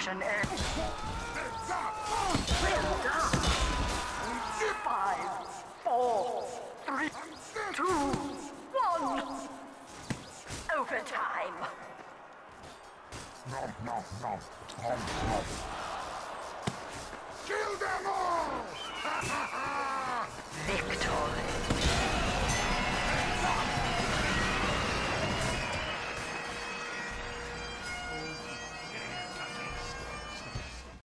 Action ends. Five, four, three, two, one. Overtime. Nom, nom, nom, nom, nom. Kill them all!